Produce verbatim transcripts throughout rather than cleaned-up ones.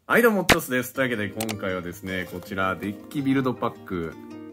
はい、どうも、トスです。というわけで、今回はですね、こちら、デッキビルドパック。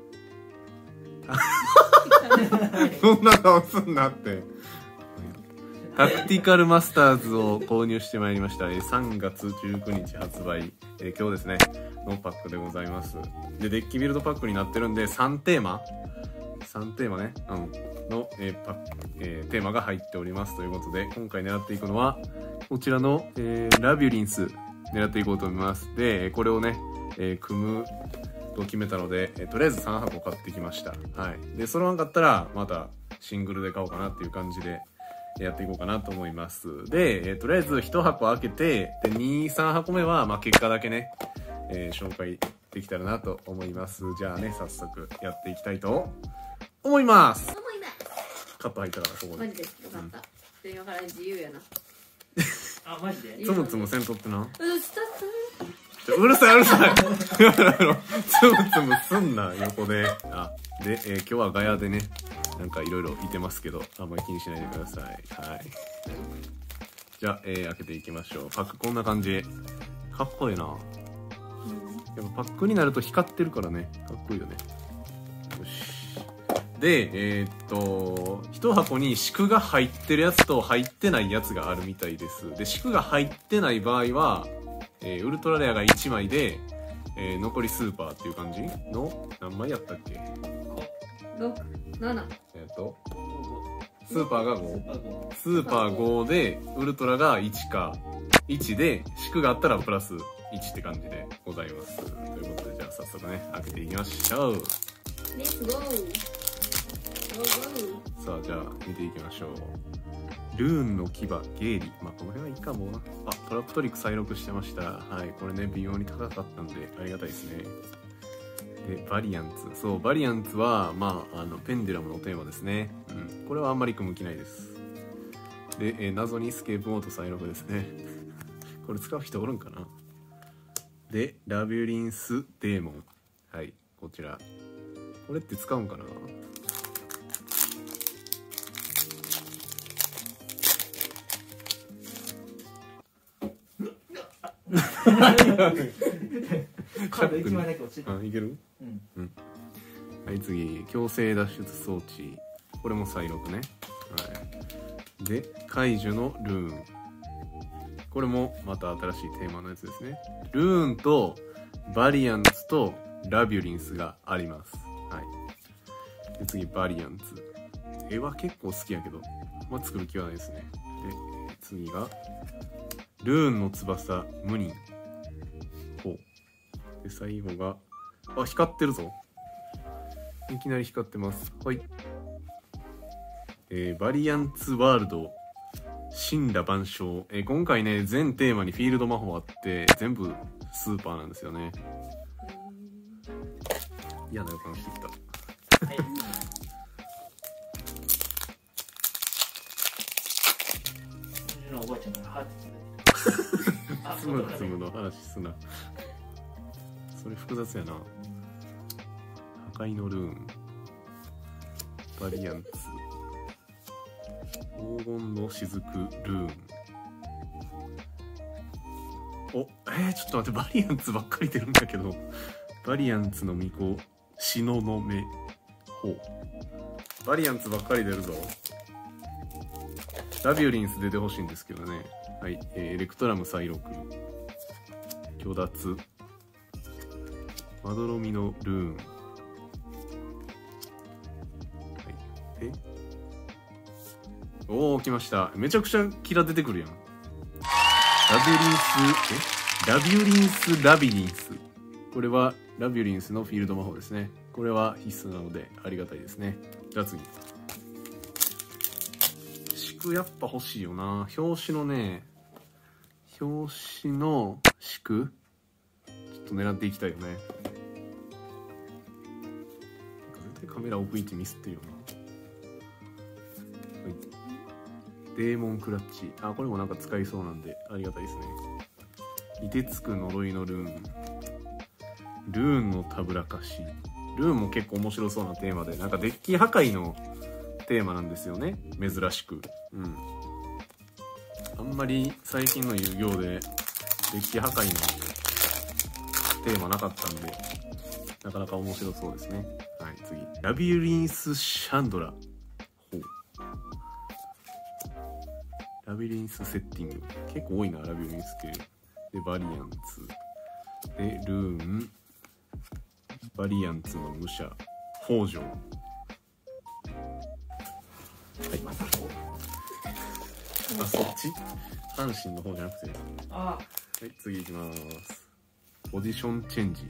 そんな顔すんなって。タクティカルマスターズを購入してまいりました。さんがつじゅうくにち発売。えー、今日ですね、のパックでございます。で、デッキビルドパックになってるんで、さんテーマ ?さん テーマね。うん。の、えーパックえー、テーマが入っておりますということで、今回狙っていくのは、こちらの、えー、ラビュリンス。狙っていこうと思います。で、これをね、えー、組むと決めたので、えー、とりあえずさんはこ買ってきました。はい。で、揃わんかったら、またシングルで買おうかなっていう感じでやっていこうかなと思います。で、えー、とりあえずいちはこ開けて、で、に、さんはこめは、まあ、結果だけね、えー、紹介できたらなと思います。じゃあね、早速やっていきたいと思います。 思います。 カット入ったから、ここで。 マジでよかった。うん、今から自由やな。 あ、マジでつむつむせんとってな。 うるさうるさいうるさい。つむつむすんな、横で。あ、で、えー、今日はガヤでね、なんかいろいろいてますけど、あんまり気にしないでください。はい。じゃあ、えー、開けていきましょう。パックこんな感じ。かっこいいな。やっぱパックになると光ってるからね、かっこいいよね。よし。で、えー、っと、一箱に敷が入ってるやつと入ってないやつがあるみたいです。で、敷が入ってない場合は、えー、ウルトラレアがいちまいで、えー、残りスーパーっていう感じの、何枚やったっけ？ ろく、なな。 えー、っと、スーパーがご。スーパーごで、ウルトラがいちか、いちで、敷があったらプラスいちって感じでございます。ということで、じゃあ早速ね、開けていきましょう。 レッツゴー。 さあ、じゃあ見ていきましょう。ルーンの牙、ゲイリ。まあこの辺はいいかもな。あ、トラップトリック再録してました。はい、これね微妙に高かったんでありがたいですね。で、バリアンツ。そう、バリアンツはまああのペンデュラムのテーマですね。うん、これはあんまり組む気ないです。で、えー、謎にスケープモード再録ですね。これ使う人おるんかな。で、ラビュリンスデーモン。はい、こちら。これって使うんかな。 カードいちまいだけ落ちてあ、いける？ うん、 うん。はい、次、強制脱出装置。これも再録ね。はい。で、解除のルーン。これもまた新しいテーマのやつですね。ルーンとバリアンツとラビュリンスがあります。はい。で、次、バリアンツ。絵は結構好きやけど、まあ、作る気はないですね。で、次が、ルーンの翼、ムニン。ほう。で、最後が、あ、光ってるぞ。いきなり光ってます。はい。えー、バリアンツワールド、神羅万象。えー、今回ね、全テーマにフィールド魔法あって、全部スーパーなんですよね。嫌な予感してきた。 はい、おばあちゃんがハートつむつむの話すな。それ複雑やな。破壊のルーン、バリアンツ、黄金の雫ルーン。お、えー、ちょっと待って、バリアンツばっかり出るんだけど。バリアンツの巫女、シノの目。ほう。バリアンツばっかり出るぞ。ラビュリンス出てほしいんですけどね。はい、えー、エレクトラム再録、虚脱、まどろみのルーン。はい、で、おお、来ました。めちゃくちゃキラ出てくるやん。ラビュリンス、えラビュリンスラビリンス。これはラビュリンスのフィールド魔法ですね。これは必須なのでありがたいですね。じゃあ次。やっぱ欲しいよな。表紙のね、表紙の敷ちょっと狙っていきたいよね。なんか絶対カメラ奥位置ミスってるよな。はい。デーモンクラッチ。あ、これもなんか使いそうなんでありがたいですね。凍てつく呪いのルーン。ルーンのたぶらかし。ルーンも結構面白そうなテーマで、なんかデッキ破壊のテーマなんですよね、珍しく。うん。あんまり最近の遊戯王でデッキ破壊のテーマなかったんでなかなか面白そうですね。はい、次ラビリンスシャンドラ。ほう、ラビリンスセッティング結構多いな。ラビリンス系でバリアンツでルーン、バリアンツの武者北条。はい、あ、そっち阪神の方じゃなくて。 あはい、次いきます。ポジションチェンジ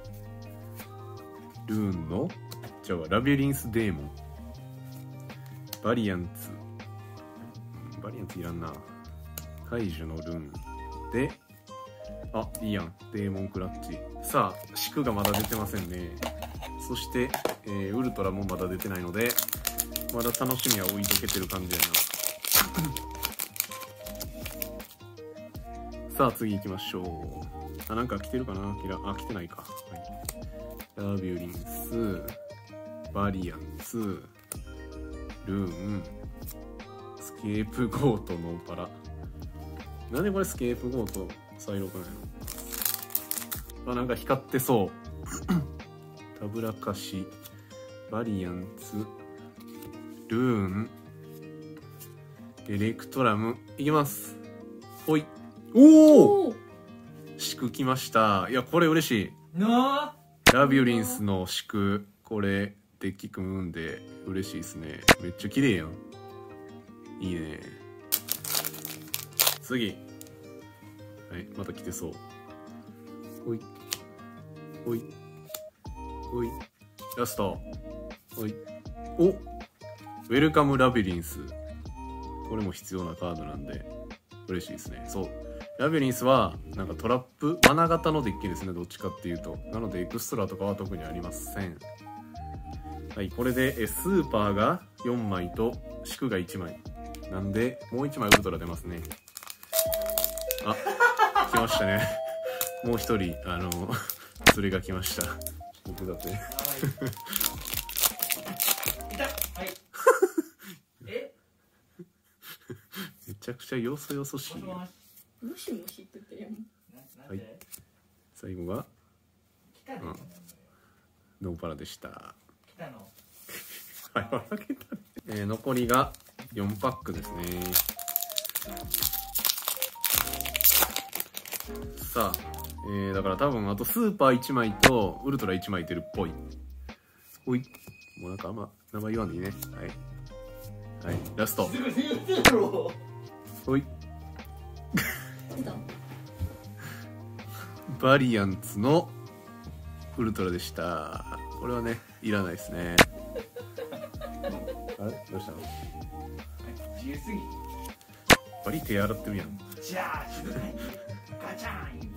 ルーンのじゃあラビリンスデーモン、バリアンツ、バリアンツいらんな。解除のルーンで、あ、いいやん、デーモンクラッチ。さあシクがまだ出てませんね。そして、えー、ウルトラもまだ出てないのでまだ楽しみは置いとけてる感じやな。さあ次行きましょう。あ、なんか来てるかな。キラ、あ、来てないか。はい、ラビュリンス、バリアンツ、ルーン、スケープゴートノーパラ。なんでこれスケープゴート再録なの。あ、なんか光ってそうたぶらかし、バリアンツ、ルーン、エレクトラム。いきます。ほい。おお、祝来ました。いやこれ嬉しいなラビュリンスの祝、これデッキ組むんで嬉しいですね。めっちゃ綺麗やん。いいね。次、はい、また来てそう。ほいほいほい、ラスト。ほい、お、ウェルカムラビリンス。これも必要なカードなんで嬉しいですね。そう、ラビリンスはなんかトラップ罠型のデッキですね、どっちかっていうと。なのでエクストラとかは特にありません。はい、これでえスーパーがよんまいと祝がいちまいなんで、もういちまいウルトラ出ますね。あ、来ましたねもう一人あのそれが来ました。僕だっていた。はいえめちゃくちゃよそよそしい。 もしもしムシムシって言ってるやん。 ななんはいで最後が来たの、 うんノーパラでした。 来たのはい、笑けた、えー、残りがよんパックですね。さあ、えー、だから多分あとスーパーいちまいとウルトラいちまい出るっぽい。ほい、もうなんかあんま名前言わんでいいね。はいはい、ラスト。 すぐ言うてやろ。 ほい、 出た。 バリアンツのウルトラでした。これはねいらないですね。あれどうしたの。 自由すぎ。 バリ手洗ってるやん。 じゃあ静かにガチャン。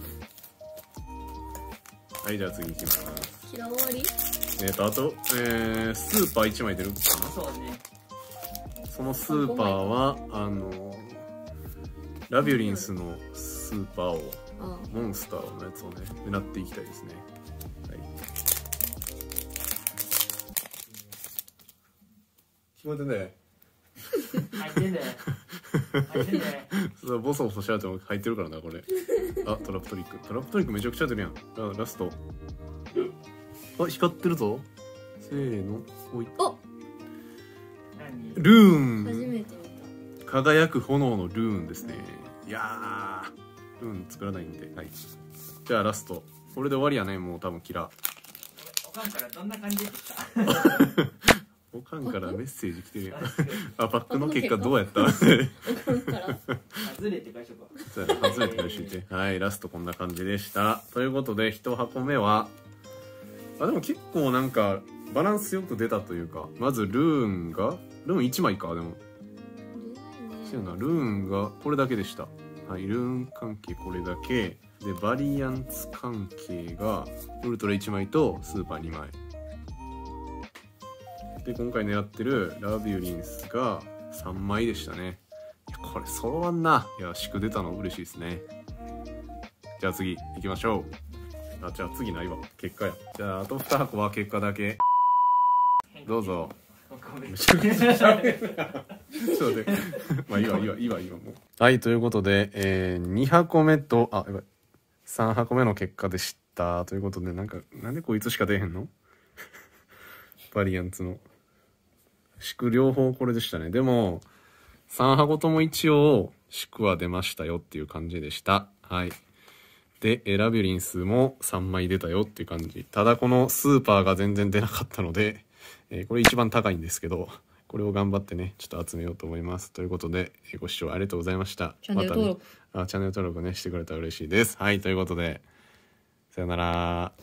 はい、じゃあ次行きます。 キラ終わり。 えーとあと、えー、スーパーいちまい出るかな。 そうね。 そのスーパーはあのラビュリンスのスーパーをあモンスターのやつをね狙っていきたいですね。はい、聞こえてね。 入ってんだよ。入ってんだよ。 そうボソボソしちゃうと入ってるからなこれ。あ、トラップトリックトラップトリックめちゃくちゃ出るやん。ララスト。あ、光ってるぞ。せーの、おい。 お、 何ルーン。 初めて見輝く炎のルーンですね。いやー、ルーン作らないんで。はい、じゃあラスト。これで終わりやね。もう多分キラー。 おかんからどんな感じでした。 おかんからメッセージ来てるやん。 ああ、パックの結果どうやったた。おかんから。 外れって返しとこう。 そうやな、初めて返しといて。はい、ラストこんな感じでした。ということで、いち箱目は、あ、でも結構なんか、バランスよく出たというか、まずルーンが、ルーンいちまいか、でも。そうやな、ルーンがこれだけでした。はい、ルーン関係これだけ。で、バリアンツ関係が、ウルトラいちまいとスーパーにまい。で、今回狙ってるラビュリンスがさんまいでしたね。いや、これ揃わんな。いや、祝出たの嬉しいですね。じゃあ次行きましょう。あ、じゃあ次ないわ。結果や。じゃああとに箱は結果だけ。どうぞ。めちゃくちゃ喋るな。ちょっと待って。まあいいわいいわいいわいいわもう。はい、ということで、えー、に箱目と、あ、やばい。さん箱目の結果でしたということで、なんかなんでこいつしか出えへんのバリアンツの祝両方これでしたね。でもさん箱とも一応祝は出ましたよっていう感じでした。はい。でラビュリンスもさんまい出たよっていう感じ。ただこのスーパーが全然出なかったので、えー、これ一番高いんですけど、これを頑張ってねちょっと集めようと思います。ということでご視聴ありがとうございました。 チャンネル登録、 またね、あチャンネル登録ねしてくれたら嬉しいです。はい、ということでさよなら。